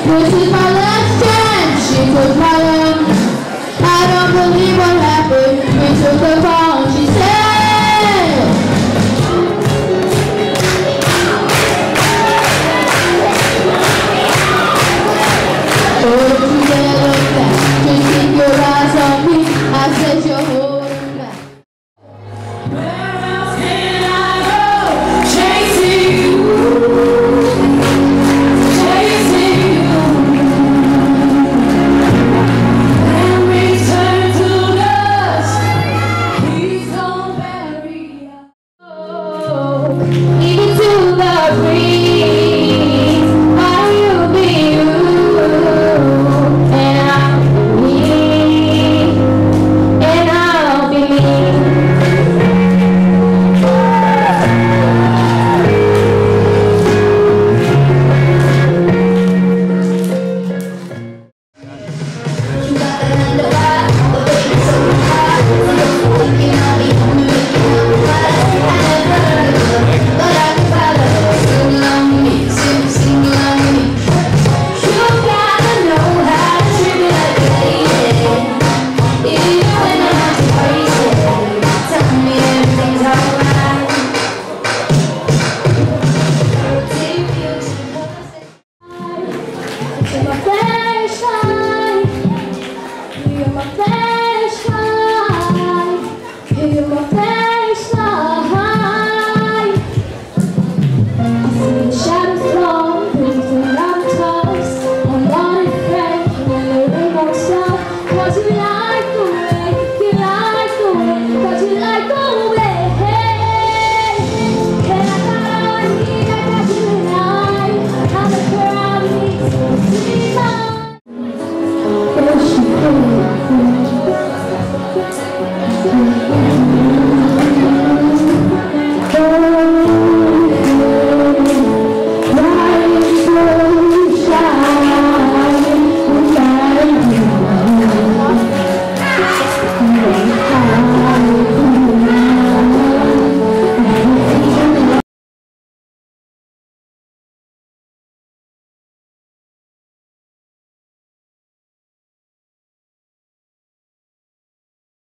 This is my last chance, she took my hand. I don't believe what happened, we took the fall, she said. Oh, don't you dare look back, just keep your eyes on me, I said you're holding back. Where else can I go, chasing you? My flashlight, you're my flashlight.